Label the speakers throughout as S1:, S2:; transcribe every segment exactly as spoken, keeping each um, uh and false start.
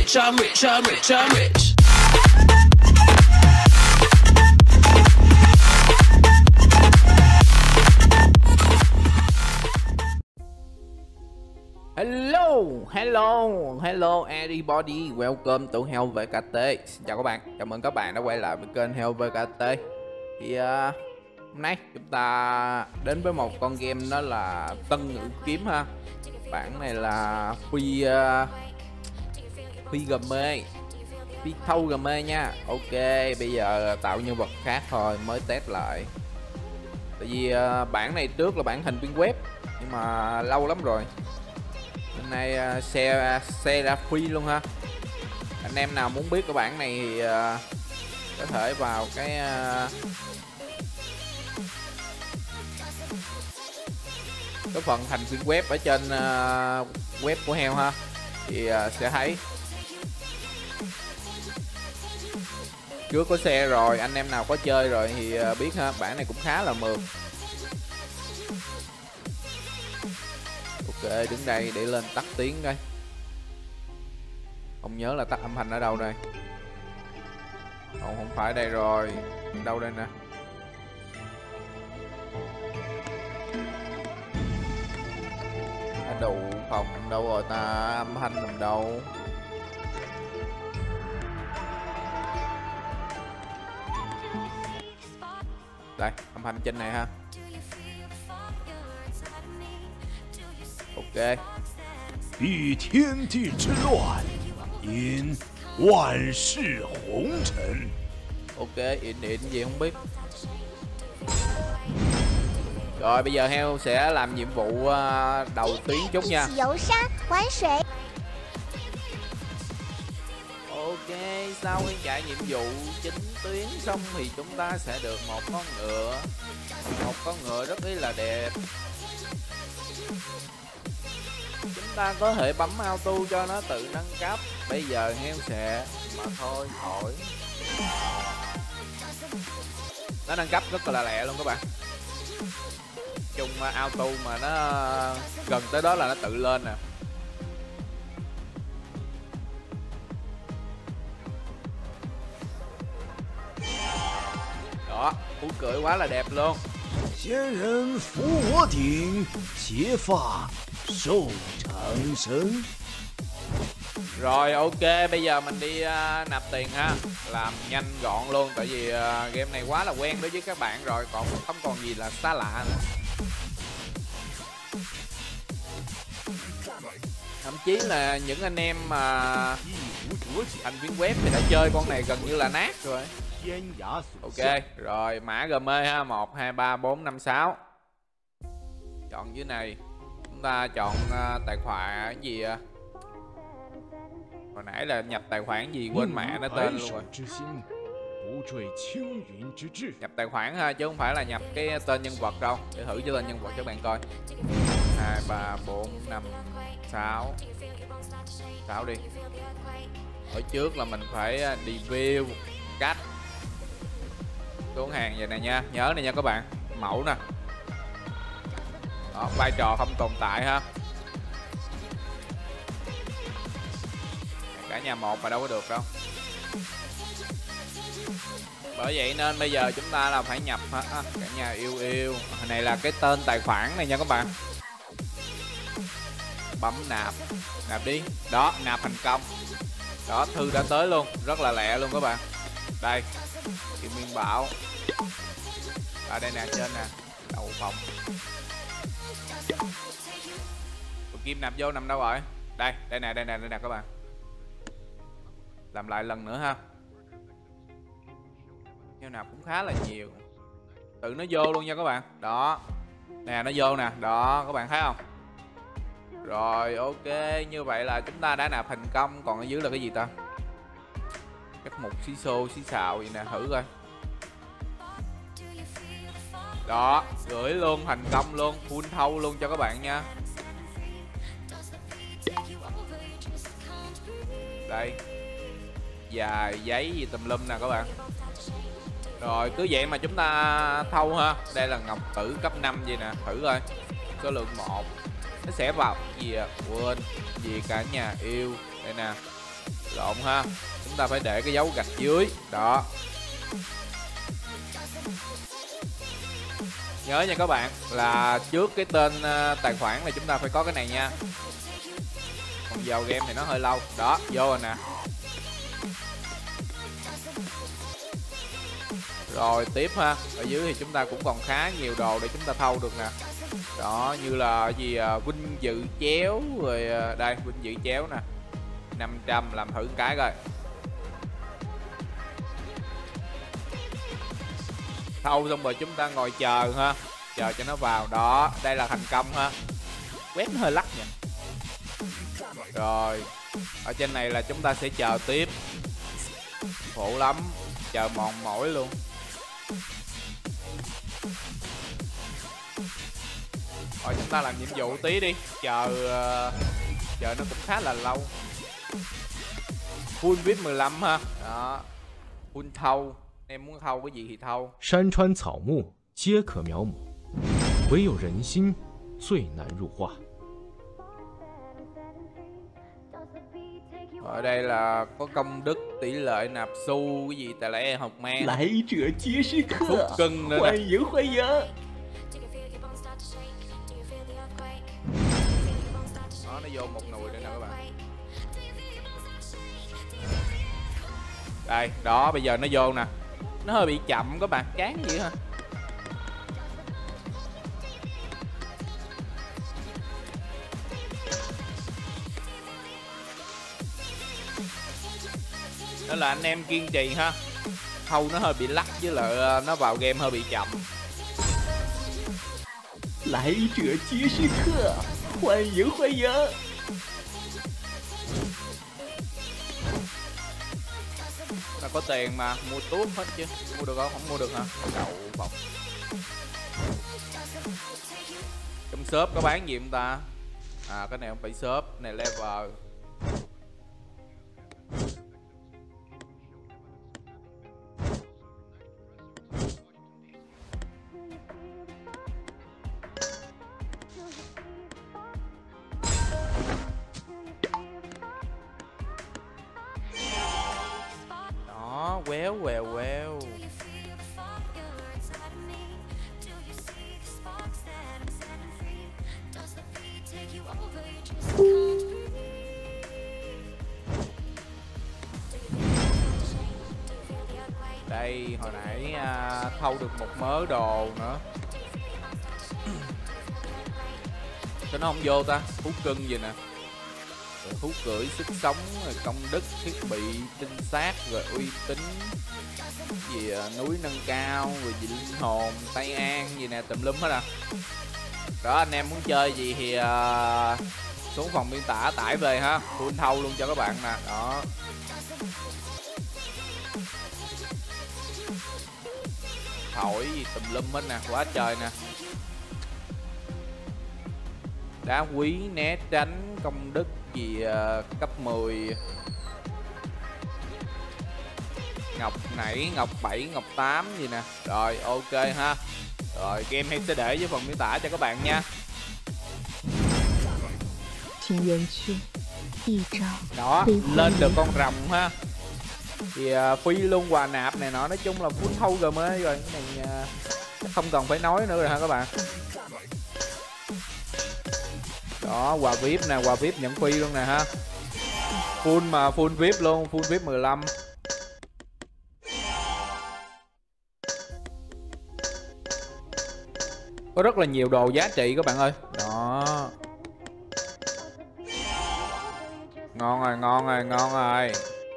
S1: rich, I'm rich, I'm rich, I'm rich.
S2: Hello, hello, hello everybody, welcome to Hell vê kê tê. Xin chào các bạn, chào mừng các bạn đã quay lại với kênh Hell vê kê tê. Thì uh, hôm nay chúng ta đến với một con game đó là Tân Ngữ Kiếm ha. Bản này là phi uh, phi game, phi thâu game nha. Ok, bây giờ tạo nhân vật khác thôi, mới test lại. Tại vì uh, bản này trước là bản hình viên web, nhưng mà lâu lắm rồi. Hôm nay uh, xe xe ra free luôn ha. Anh em nào muốn biết cái bản này thì uh, có thể vào cái uh, cái phần thành viên web ở trên uh, web của Hell ha, thì uh, sẽ thấy. Trước có xe rồi, anh em nào có chơi rồi thì uh, biết ha, bản này cũng khá là mượt. Ok, đứng đây để lên tắt tiếng coi. Không nhớ là tắt âm thanh ở đâu đây. Không, không phải đây rồi. Đâu đây nè. Ở đầu phòng đâu rồi ta, âm thanh nằm đâu. Đây, âm thanh trên này ha. Ok.
S3: 避天地之乱，引万世红尘。
S2: Ok, in in gì không biết. Rồi bây giờ Hell sẽ làm nhiệm vụ uh, đầu tuyến chút nha. Ok, sau khi chạy nhiệm vụ chính tuyến xong thì chúng ta sẽ được một con ngựa. Một con ngựa rất là đẹp. Chúng ta có thể bấm auto cho nó tự nâng cấp. Bây giờ Hell sẽ mà thôi khỏi. Nó nâng cấp rất là lẹ luôn các bạn. Chung auto mà nó gần tới đó là nó tự lên nè. Đó, cú cưỡi quá là đẹp luôn.
S3: 仙人扶我顶，结发受长生。
S2: Rồi ok, bây giờ mình đi uh, nạp tiền ha. Làm nhanh gọn luôn. Tại vì uh, game này quá là quen đối với các bạn rồi. Còn không còn gì là xa lạ nữa. Thậm chí là những anh em mà thành viên web thì đã chơi con này gần như là nát rồi. Ok, rồi mã game ha, một hai ba bốn năm sáu. Chọn dưới này. Chúng ta chọn uh, tài khoản cái gì uh? Hồi nãy là nhập tài khoản gì quên mẹ nó tên luôn rồi. Nhập tài khoản ha, chứ không phải là nhập cái tên nhân vật đâu. Để thử cho tên nhân vật cho các bạn coi. Hai ba bốn năm sáu. Sáu đi. Ở trước là mình phải review cách xuống hàng vậy này nha. Nhớ này nha các bạn. Mẫu nè. Đó, vai trò không tồn tại ha. Cả nhà một mà đâu có được đâu. Bởi vậy nên bây giờ chúng ta là phải nhập ha. À, cả nhà yêu yêu. Hồi này là cái tên tài khoản này nha các bạn. Bấm nạp. Nạp đi. Đó, nạp thành công. Đó, thư đã tới luôn. Rất là lẹ luôn các bạn. Đây. Kim Nguyên Bảo. Ở đây nè, trên nè. Đầu phòng. Kim nạp vô nằm đâu rồi? Đây, đây nè, đây nè, đây nè các bạn. Làm lại lần nữa ha. Heo nạp cũng khá là nhiều. Tự nó vô luôn nha các bạn. Đó. Nè nó vô nè. Đó các bạn thấy không? Rồi ok. Như vậy là chúng ta đã nạp thành công. Còn ở dưới là cái gì ta? Các mục xí xô xí xào gì nè. Thử coi. Đó. Gửi luôn thành công luôn. Full thâu luôn cho các bạn nha. Đây. Dài giấy gì tùm lum nè các bạn. Rồi cứ vậy mà chúng ta thâu ha. Đây là ngọc tử cấp năm gì nè. Thử coi. Số lượng một. Nó sẽ vào gì à? Quên. Gì cả nhà yêu. Đây nè. Lộn ha, chúng ta phải để cái dấu gạch dưới đó. Nhớ nha các bạn, là trước cái tên uh, tài khoản này chúng ta phải có cái này nha. Còn vào game thì nó hơi lâu. Đó, vô rồi nè. Rồi tiếp ha, ở dưới thì chúng ta cũng còn khá nhiều đồ để chúng ta thâu được nè. Đó, như là gì uh, vinh dự chéo rồi uh, đây, vinh dự chéo nè. năm trăm làm thử cái coi. Thâu xong rồi chúng ta ngồi chờ ha, chờ cho nó vào. Đó, đây là thành công ha. Web nó hơi lắc nha. Rồi, ở trên này là chúng ta sẽ chờ tiếp. Khổ lắm, chờ mòn mỏi luôn. Rồi chúng ta làm nhiệm vụ tí đi. Chờ uh, chờ nó cũng khá là lâu. Full vê i pê mười lăm ha. Đó, full thâu. Em muốn thâu cái gì thì thâu.
S4: 山川草木皆可描摹，唯有人心最难入画。
S2: Ở đây là có công đức, tỷ lệ nạp xu, cái gì tài lẻ học men.
S5: 来者皆是
S2: Phúc
S5: 客，
S2: cưng nữa
S5: 欢
S2: nè.
S5: 迎欢迎。
S2: Đó, nó vô một nồi đây nè các bạn. Đây, đó, bây giờ nó vô nè. Nó hơi bị chậm các bạn, chán vậy hả? Đó là anh em kiên trì ha. Thâu nó hơi bị lắc với lại nó vào game hơi bị chậm.
S5: 来者皆是客，欢迎欢迎。
S2: Là có tiền mà, mua tuốt hết chứ. Mua được không? Không mua được hả? Đậu bọc. Trong shop có bán gì không ta? À, cái này không phải shop, này level. Đó, quéo quèo quéo. Đây, hồi nãy à, thâu được một mớ đồ nữa. Sao nó không vô ta? Thú cưng gì nè. Rồi thú cưỡi, sức sống, rồi công đức, thiết bị, tinh xác, rồi uy tín. Gì à, núi nâng cao, rồi gì linh hồn, Tây An, gì nè, tùm lum hết à. Đó, anh em muốn chơi gì thì à, xuống phòng miêu tả tải về ha. Full thâu luôn cho các bạn nè. Đó. Thổi gì tùm lum hết nè, quá trời nè. Đá quý, né tránh, công đức gì uh, cấp mười. Ngọc nảy, ngọc bảy, ngọc tám gì nè. Rồi ok ha. Rồi game em sẽ để với phần miêu tả cho các bạn nha. Đó, lên được con rồng ha. Thì uh, phi luôn quà nạp này nọ, nói chung là full thâu rồi mới rồi. Cái này uh, không cần phải nói nữa rồi ha các bạn. Đó, quà vê i pê nè, quà vê i pê nhận phi luôn nè ha. Full mà, full vê i pê luôn, full vê i pê mười lăm. Có rất là nhiều đồ giá trị các bạn ơi. Đó. Ngon rồi, ngon rồi, ngon rồi.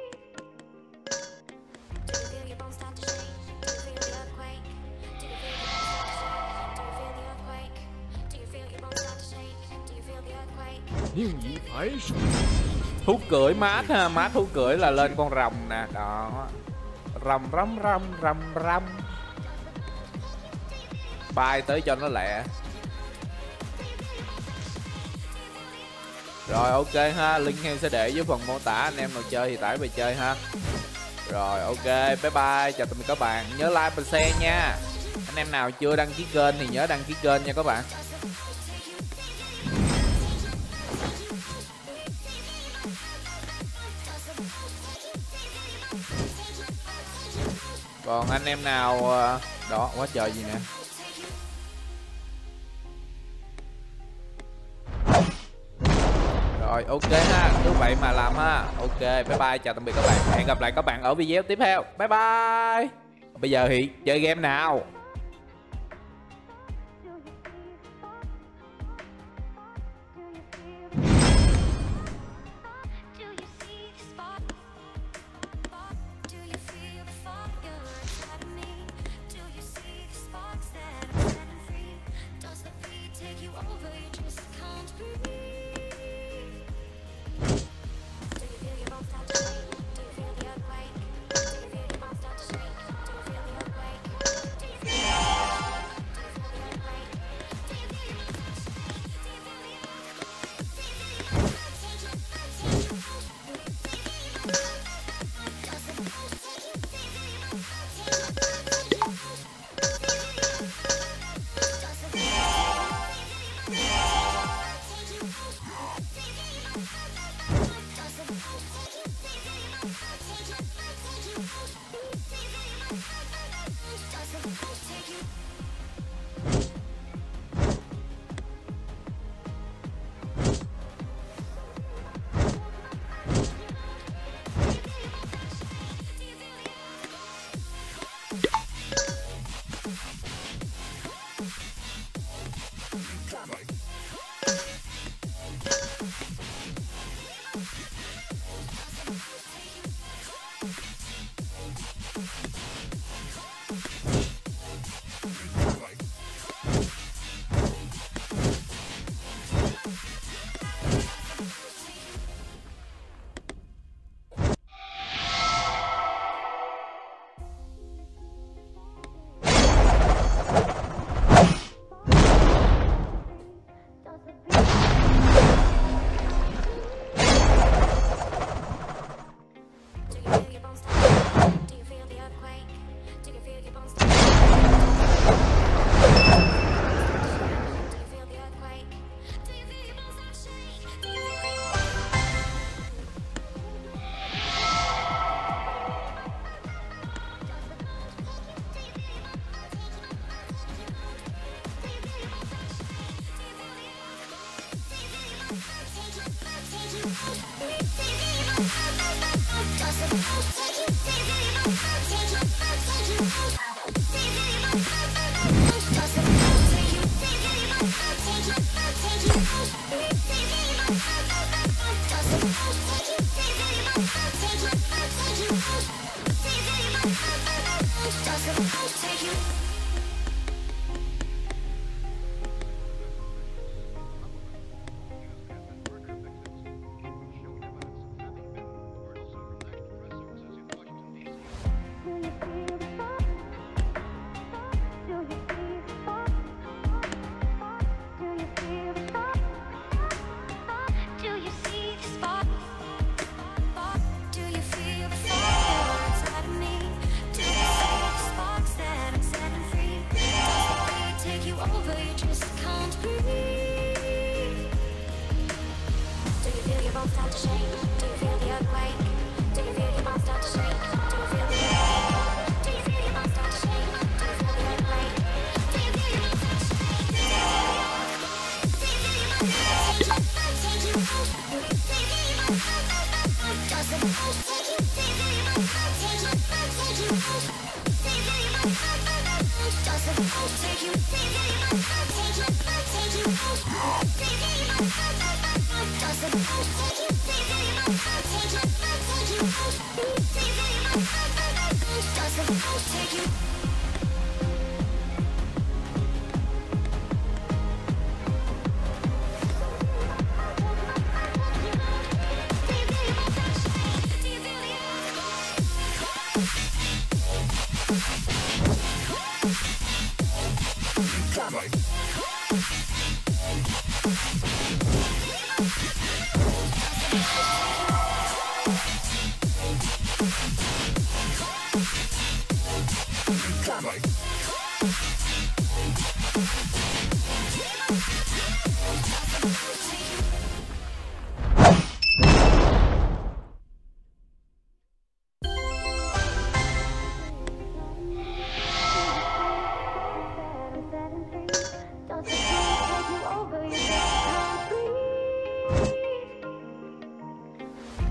S2: Thú cưỡi mát ha, mát thú cưỡi là lên con rồng nè. Đó. Rồng răm răm răm răm. Bay tới cho nó lẹ. Rồi ok ha, link em sẽ để dưới phần mô tả, anh em nào chơi thì tải về chơi ha. Rồi ok, bye bye, chào tạm biệt các bạn. Nhớ like và share nha. Anh em nào chưa đăng ký kênh thì nhớ đăng ký kênh nha các bạn. Còn anh em nào đó quá trời gì nè. Rồi ok ha, cứ vậy mà làm ha. Ok, bye bye, chào tạm biệt các bạn. Hẹn gặp lại các bạn ở video tiếp theo. Bye bye. Bây giờ thì chơi game nào.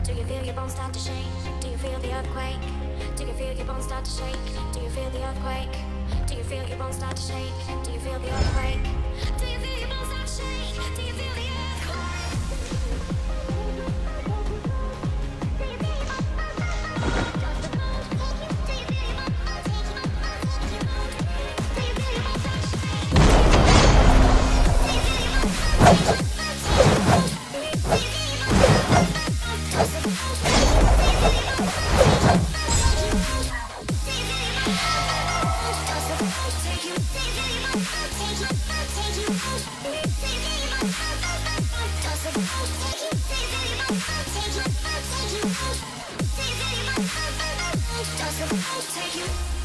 S6: Do you feel your bones start to shake? Do you feel the earthquake? Do you feel your bones start to shake? Do you feel the earthquake? Do you feel your bones start to shake? Do you feel the earthquake? Do you feel your bones start to shake? Do you feel the Take you